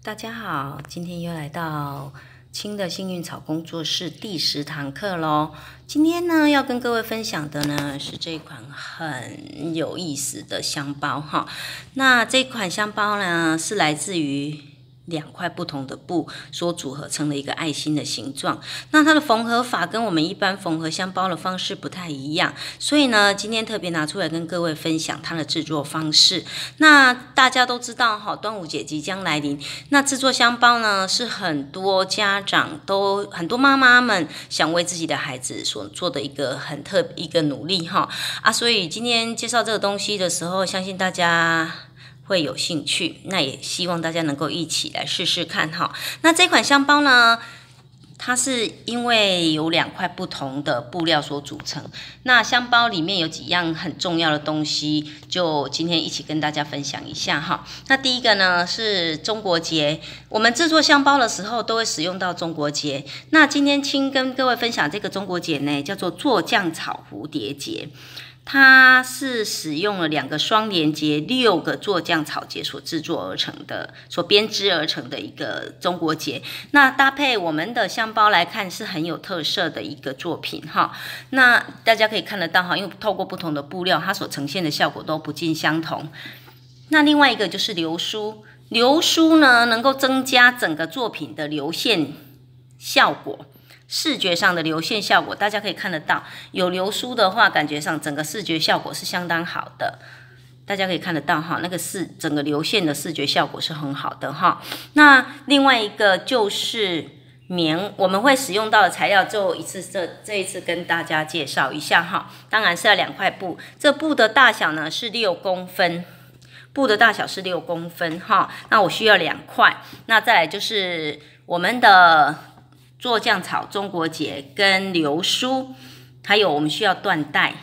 大家好，今天又来到青的幸运草工作室第10堂课咯。今天呢，要跟各位分享的呢是这一款很有意思的香包哈。那这款香包呢是来自于2块不同的布所组合成了一个爱心的形状。那它的缝合法跟我们一般缝合香包的方式不太一样，所以呢，今天特别拿出来跟各位分享它的制作方式。那大家都知道哈，端午节即将来临，那制作香包呢是很多家长很多妈妈们想为自己的孩子所做的一个一个努力哈所以今天介绍这个东西的时候，相信大家会有兴趣，那也希望大家能够一起来试试看哈。那这款香包呢，它是因为有2块不同的布料所组成。那香包里面有几样很重要的东西，就今天一起跟大家分享一下哈。那第一个呢是中国结，我们制作香包的时候都会使用到中国结。那今天跟各位分享这个中国结呢，叫做做酱草蝴蝶结。它是使用了2个双连结、6个做酱草结所制作而成的、所编织而成的一个中国结。那搭配我们的香包来看，是很有特色的一个作品哈。那大家可以看得到哈，因为透过不同的布料，它所呈现的效果都不尽相同。那另外一个就是流苏，流苏呢能够增加整个作品的流线效果。视觉上的流线效果，大家可以看得到，有流苏的话，感觉上整个视觉效果是相当好的。大家可以看得到哈，那个整个流线的视觉效果是很好的哈。那另外一个就是我们会使用到的材料，这一次跟大家介绍一下哈。当然是要2块布，这布的大小呢是6公分。布的大小是6公分哈。那我需要2块。那再来就是我们的做酱草中国结跟流苏，还有我们需要缎带，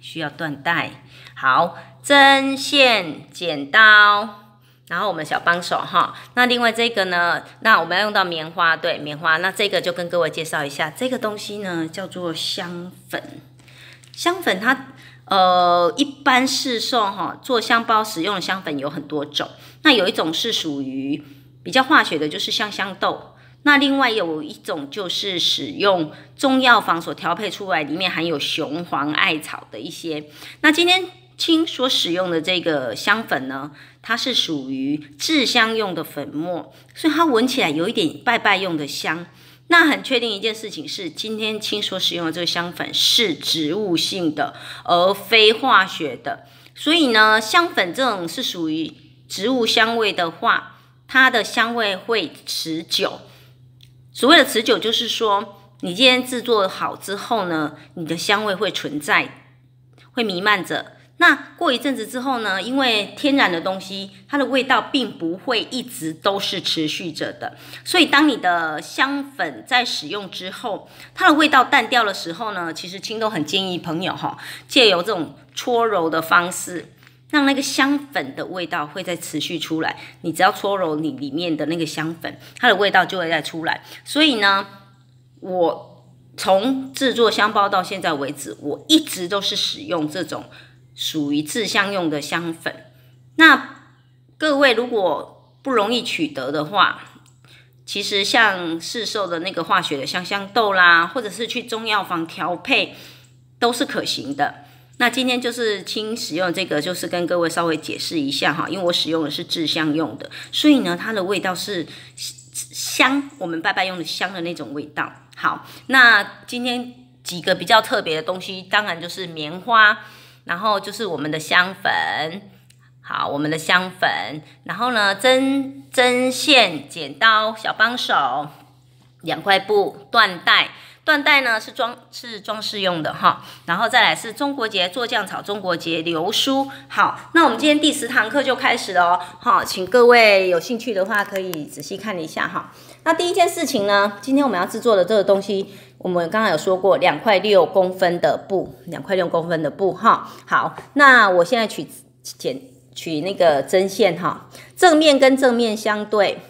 好，针线、剪刀，然后我们的小帮手哈。那另外这个呢，那我们要用到棉花，对，棉花。那这个就跟各位介绍一下，这个东西呢叫做香粉。香粉它一般市售哈，做香包使用的香粉有很多种。那有一种是属于比较化学的，就是香豆。那另外有一种就是使用中药房所调配出来，里面含有雄黄、艾草的一些。那今天青所使用的这个香粉呢，它是属于制香用的粉末，所以它闻起来有一点拜用的香。那很确定一件事情是，今天青所使用的这个香粉是植物性的，而非化学的。所以呢，香粉这种是属于植物香味的话，它的香味会持久。所谓的持久，就是说你今天制作好之后呢，你的香味会存在，会弥漫着。那过一阵子之后呢，因为天然的东西，它的味道并不会一直都是持续着的，所以当你的香粉在使用之后，它的味道淡掉的时候呢，其实青都很建议朋友借由这种搓揉的方式，让那个香粉的味道会再持续出来。你只要搓揉你里面的那个香粉，它的味道就会再出来。所以呢，我从制作香包到现在为止，我一直都是使用这种属于制香用的香粉。那各位如果不容易取得的话，其实像市售的那个化学的香豆啦，或者是去中药房调配，都是可行的。那今天就是青使用这个，就是跟各位稍微解释一下哈，因为我使用的是制香用的，所以呢，它的味道是香，我们拜用的香的那种味道。好，那今天几个比较特别的东西，当然就是棉花，然后就是我们的香粉，好，我们的香粉，然后呢，针线、剪刀、小帮手，2块布，缎带呢是装饰用的哈，然后再来是中国结、做酱草中国结、流苏。好，那我们今天第10堂课就开始了好，请各位有兴趣的话可以仔细看一下哈。那第一件事情呢，今天我们要制作的这个东西，我们刚刚有说过2块6公分的布，2块6公分的布哈。好，那我现在取那个针线哈，正面跟正面相对，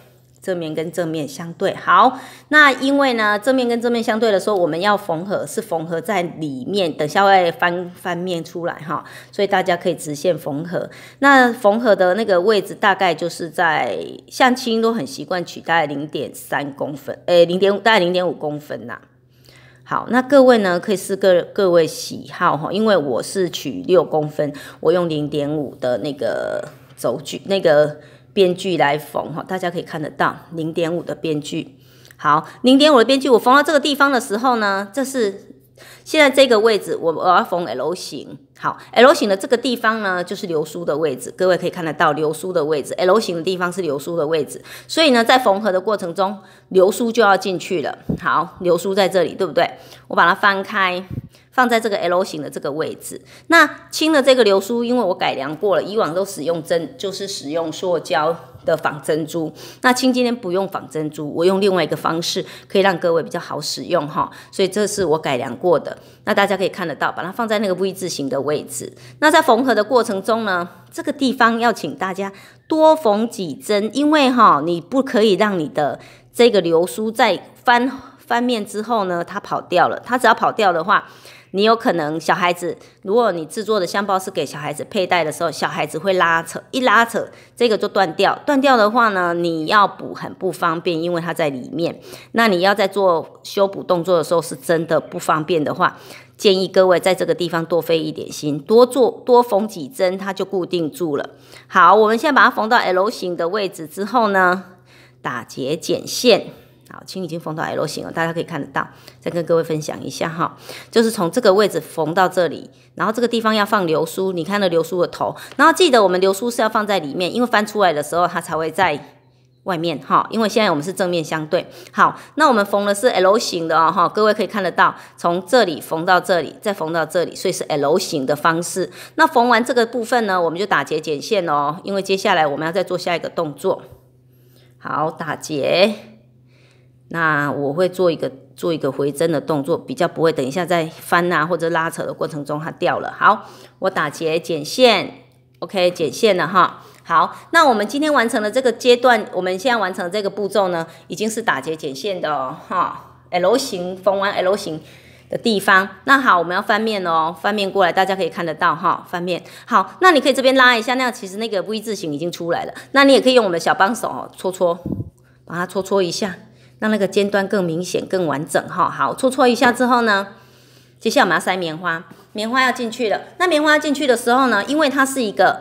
正面跟正面相对。好，那因为呢正面跟正面相对的时候，我们要缝合是缝合在里面，等下会翻面出来哈，所以大家可以直线缝合。那缝合的那个位置大概就是在像青都很习惯取大概0.3公分，0.5大概0.5公分啦。好，那各位呢可以视各位喜好哈，因为我是取6公分，我用0.5的那个轴距那个边距来缝哈，大家可以看得到0.5的边距。好，0.5的边距，我缝到这个地方的时候呢，这是现在这个位置我要缝 L 型。好 ，L 型的这个地方呢，就是流苏的位置，各位可以看得到流苏的位置 ，L 型的地方是流苏的位置，所以呢，在缝合的过程中，流苏就要进去了。好，流苏在这里，对不对？我把它翻开，放在这个 L 型的这个位置。那轻的这个流苏，因为我改良过了，以往都使用就是使用塑胶的仿珍珠。那轻今天不用仿珍珠，我用另外一个方式，可以让各位比较好使用哈。所以这是我改良过的。那大家可以看得到，把它放在那个 V 字形的位置。那在缝合的过程中呢，这个地方要请大家多缝几针，因为你不可以让你的这个流苏在翻面之后呢，它跑掉了。它只要跑掉的话，你有可能小孩子，如果你制作的香包是给小孩子佩戴的时候，小孩子会拉扯，一拉扯这个就断掉。断掉的话呢，你要补很不方便，因为它在里面。那你要在做修补动作的时候是真的不方便的话，建议各位在这个地方多费一点心，多缝几针，它就固定住了。好，我们现在把它缝到 L 型的位置之后呢，打结剪线。好，轻已经缝到 L 型了，大家可以看得到。再跟各位分享一下哈，就是从这个位置缝到这里，然后这个地方要放流苏，你看那流苏的头，然后记得我们流苏是要放在里面，因为翻出来的时候它才会在外面哈，因为现在我们是正面相对。好，那我们缝的是 L 型的哈，各位可以看得到，从这里缝到这里，再缝到这里，所以是 L 型的方式。那缝完这个部分呢，我们就打结剪线哦，因为接下来我们要再做下一个动作。好，打结。那我会做一个回针的动作，比较不会等一下在翻啊或者拉扯的过程中它掉了。好，我打结剪线 ，OK， 剪线了哈。好，那我们今天完成了这个阶段，我们现在完成的这个步骤呢，已经是打结剪线的哦，哈 ，L 型缝完 L 型的地方。那好，我们要翻面哦，翻面过来，大家可以看得到哈，翻面。好，那你可以这边拉一下，那样其实那个 V 字形已经出来了。那你也可以用我们的小帮手哦，搓，把它搓一下。让那个尖端更明显、更完整哈。好，搓一下之后呢，接下来我们要塞棉花，棉花要进去了。那棉花进去的时候呢，因为它是一个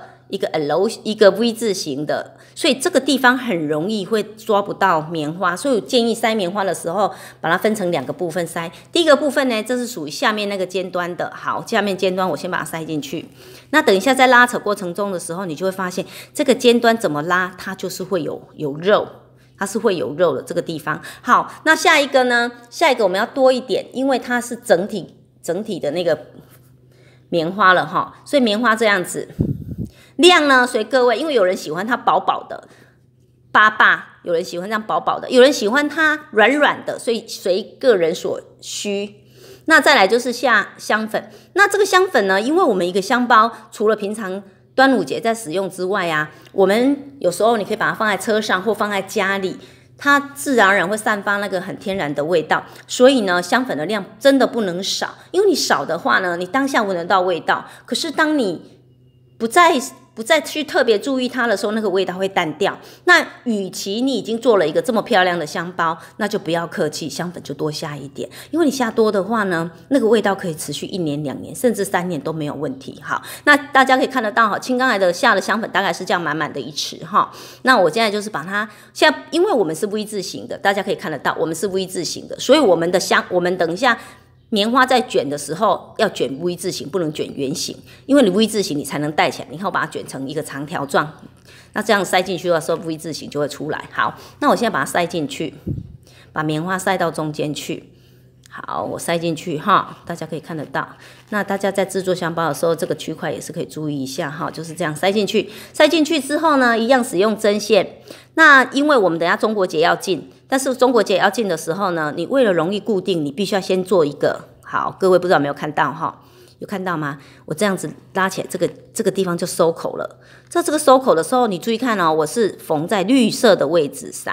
L 一个 V 字形的，所以这个地方很容易会抓不到棉花，所以我建议塞棉花的时候，把它分成2个部分塞。第一个部分呢，这是属于下面那个尖端的。好，下面尖端我先把它塞进去。那等一下在拉扯过程中的时候，你就会发现这个尖端怎么拉，它就是会有肉。它是会有肉的这个地方。好，那下一个呢？下一个我们要多一点，因为它是整体的那个棉花了哈，所以棉花这样子量呢，随各位，因为有人喜欢它薄薄的巴，有人喜欢这样薄薄的，有人喜欢它软软的，所以随个人所需。那再来就是下香粉，那这个香粉呢，因为我们一个香包除了平常端午节在使用之外啊，我们有时候你可以把它放在车上或放在家里，它自然而然会散发那个很天然的味道。所以呢，香粉的量真的不能少，因为你少的话呢，你当下闻得到味道，可是当你不再去特别注意它的时候，那个味道会淡掉。那与其你已经做了一个这么漂亮的香包，那就不要客气，香粉就多下一点，因为你下多的话呢，那个味道可以持续1年、2年，甚至3年都没有问题。好，那大家可以看得到哈，青刚才的下的香粉大概是这样满满的一匙哈。那我现在就是把它现在，因为我们是 V 字形的，大家可以看得到，我们是 V 字形的，所以我们等一下棉花在卷的时候要卷 V 字形，不能卷圆形，因为你 V 字形你才能戴起来。你看我把它卷成一个长条状，那这样塞进去的时候 V 字形就会出来。好，那我现在把它塞进去，把棉花塞到中间去。好，我塞进去哈，大家可以看得到。那大家在制作香包的时候，这个区块也是可以注意一下哈，就是这样塞进去。塞进去之后呢，一样使用针线。那因为我们等一下中国节要进，但是中国节要进的时候呢，你为了容易固定，你必须要先做一个。好，各位不知道有没有看到哈？有看到吗？我这样子拉起来，这个地方就收口了。这个收口的时候，你注意看哦，我是缝在绿色的位置上。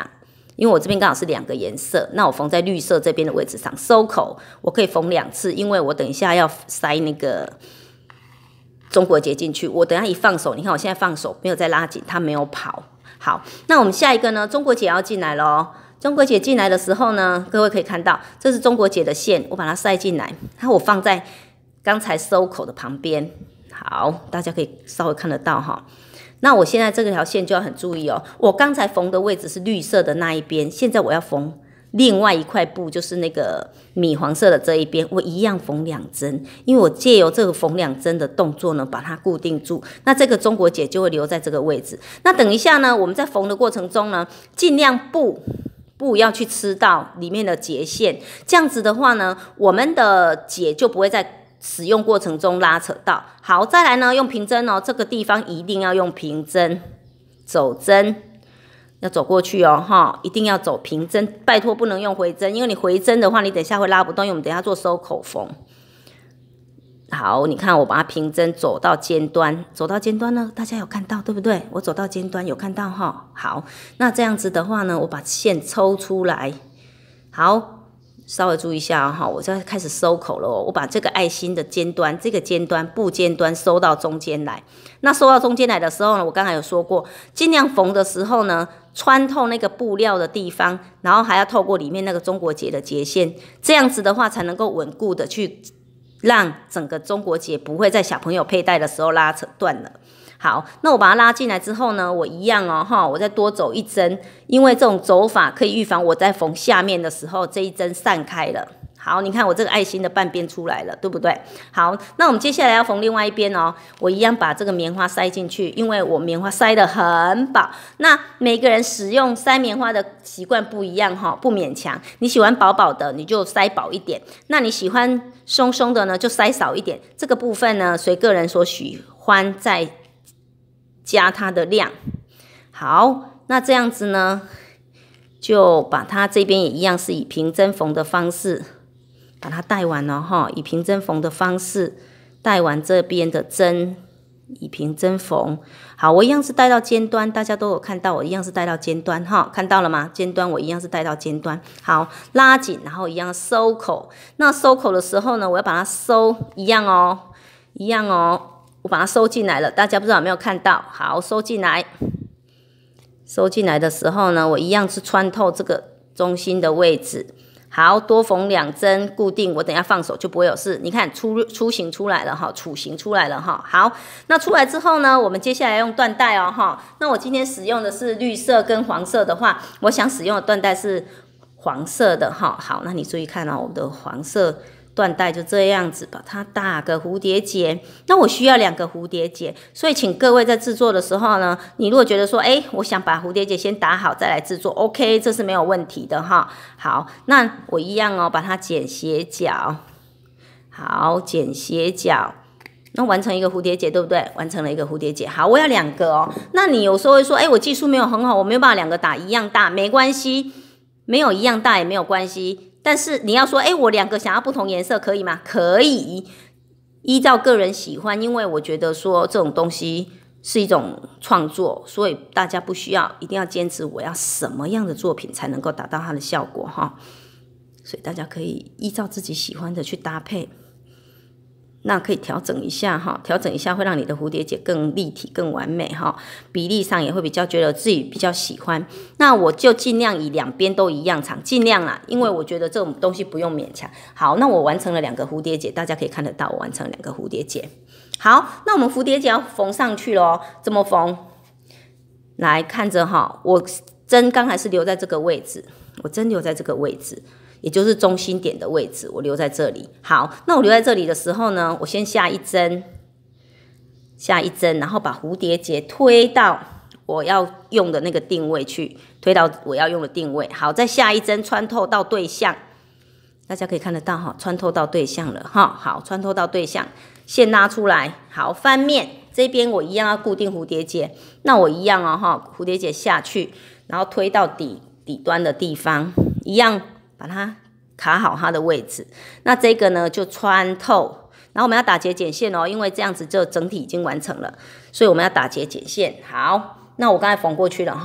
因为我这边刚好是2个颜色，那我缝在绿色这边的位置上，收口我可以缝2次，因为我等一下要塞那个中国结进去，我等一下一放手，你看我现在放手没有再拉紧，它没有跑。好，那我们下一个呢，中国结要进来咯。中国结进来的时候呢，各位可以看到，这是中国结的线，我把它塞进来，我放在刚才收口的旁边。好，大家可以稍微看得到哈。那我现在这条线就要很注意哦，我刚才缝的位置是绿色的那一边，现在我要缝另外一块布，就是那个米黄色的这一边，我一样缝2针，因为我借由这个缝2针的动作呢，把它固定住，那这个中国结就会留在这个位置。那等一下呢，我们在缝的过程中呢，尽量布要去吃到里面的结线，这样子的话呢，我们的结就不会在使用过程中拉扯到。好，再来呢，用平针哦，这个地方一定要用平针，走针要走过去哦，哈，一定要走平针，拜托不能用回针，因为你回针的话，你等一下会拉不动，因为我们等一下做收口缝。好，你看我把它平针走到尖端，走到尖端呢，大家有看到对不对？我走到尖端有看到哈。好，那这样子的话呢，我把线抽出来，好，稍微注意一下哈，我就开始收口了哦。我把这个爱心的尖端，这个尖端布尖端收到中间来。那收到中间来的时候呢，我刚才有说过，尽量缝的时候呢，穿透那个布料的地方，然后还要透过里面那个中国结的结线，这样子的话才能够稳固的去让整个中国结不会在小朋友佩戴的时候拉扯断了。好，那我把它拉进来之后呢，我一样哦，我再多走1针，因为这种走法可以预防我在缝下面的时候这一针散开了。好，你看我这个爱心的半边出来了，对不对？好，那我们接下来要缝另外一边哦，我一样把这个棉花塞进去，因为我棉花塞得很饱。那每个人使用塞棉花的习惯不一样哈，不勉强。你喜欢薄薄的，你就塞饱一点；那你喜欢松松的呢，就塞少一点。这个部分呢，随个人所喜欢再加它的量。好，那这样子呢，就把它这边也一样是以平针缝的方式把它带完了哈，以平针缝的方式带完这边的针，以平针缝。好，我一样是带到尖端，大家都有看到，我一样是带到尖端哈，看到了吗？尖端我一样是带到尖端。好，拉紧，然后一样收口。那收口的时候呢，我要把它收一样哦，一样哦，我把它收进来了，大家不知道有没有看到？好，收进来。收进来的时候呢，我一样是穿透这个中心的位置。好，多缝2针固定，我等一下放手就不会有事。你看雏形出来了哈，雏形出来了哈。好，那出来之后呢，我们接下来用缎带哦哈。那我今天使用的是绿色跟黄色的话，我想使用的缎带是黄色的哈。好，那你注意看哦，我的黄色缎带就这样子，把它打个蝴蝶结。那我需要2个蝴蝶结，所以请各位在制作的时候呢，你如果觉得说，我想把蝴蝶结先打好再来制作 ，OK， 这是没有问题的哈。好，那我一样哦，把它剪斜角。好，剪斜角。那完成一个蝴蝶结，对不对？完成了一个蝴蝶结。好，我要2个哦。那你有时候会说，我技术没有很好，我没有办法2个打一样大，没关系，没有一样大也没有关系。但是你要说，我2个想要不同颜色，可以吗？可以，依照个人喜欢，因为我觉得说这种东西是一种创作，所以大家不需要一定要坚持我要什么样的作品才能够达到它的效果哈。所以大家可以依照自己喜欢的去搭配。那可以调整一下哈，调整一下会让你的蝴蝶结更立体、更完美哈，比例上也会比较觉得自己比较喜欢。那我就尽量以2边都一样长，尽量啦，因为我觉得这种东西不用勉强。好，那我完成了2个蝴蝶结，大家可以看得到我完成了2个蝴蝶结。好，那我们蝴蝶结要缝上去咯，怎么缝？来看着哈，我针刚才是留在这个位置，我针留在这个位置。也就是中心点的位置，我留在这里。好，那我留在这里的时候呢，我先下1针，然后把蝴蝶结推到我要用的那个定位去，推到我要用的定位。好，再下1针，穿透到对象，大家可以看得到哈，穿透到对象了哈。好，穿透到对象，线拉出来。好，翻面这边我一样要固定蝴蝶结，那我一样哦哈，蝴蝶结下去，然后推到底端的地方，一样。把它卡好它的位置，那这个呢就穿透，然后我们要打结剪线哦，因为这样子就整体已经完成了，所以我们要打结剪线。好，那我刚才缝过去了哈，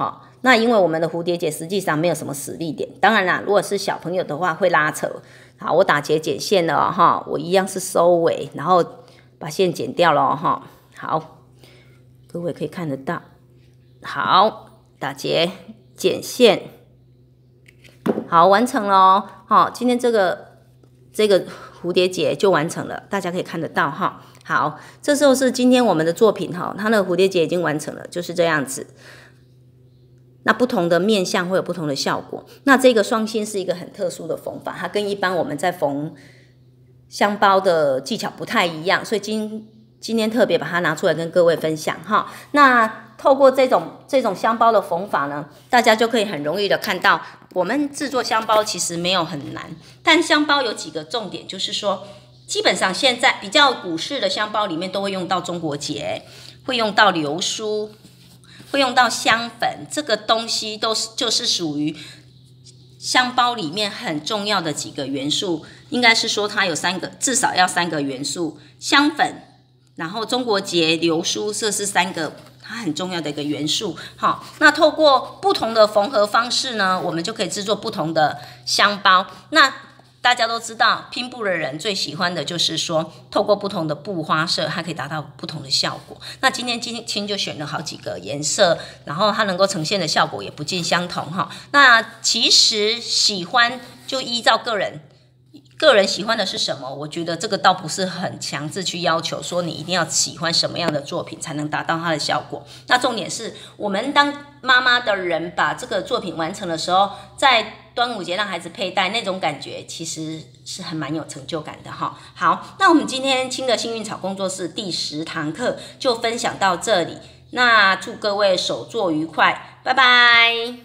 那因为我们的蝴蝶结实际上没有什么实力点，当然啦，如果是小朋友的话会拉扯。好，我打结剪线了哈，我一样是收尾，然后把线剪掉了哈。好，各位可以看得到。好，打结剪线，好，完成了哦。好，今天这个蝴蝶结就完成了，大家可以看得到哈。好，这时候是今天我们的作品哈，它的蝴蝶结已经完成了，就是这样子。那不同的面向会有不同的效果。那这个双心是一个很特殊的缝法，它跟一般我们在缝香包的技巧不太一样，所以今天特别把它拿出来跟各位分享哈。那透过这种香包的缝法呢，大家就可以很容易的看到，我们制作香包其实没有很难，但香包有几个重点，就是说，基本上现在比较古式的香包里面都会用到中国结，会用到流苏，会用到香粉，这个东西就是属于香包里面很重要的几个元素，应该是说它有至少要3个元素，香粉，然后中国结、流苏，这是3个它很重要的一个元素。好，那透过不同的缝合方式呢，我们就可以制作不同的香包。那大家都知道，拼布的人最喜欢的就是说，透过不同的布花色，它可以达到不同的效果。那今天青就选了好几个颜色，然后它能够呈现的效果也不尽相同哈。那其实喜欢就依照个人喜欢的是什么，我觉得这个倒不是很强制去要求说你一定要喜欢什么样的作品才能达到它的效果。那重点是我们当妈妈的人把这个作品完成的时候，在端午节让孩子佩戴那种感觉，其实是很蛮有成就感的哈。好，那我们今天青的幸运草工作室第10堂课就分享到这里，那祝各位手作愉快，拜拜。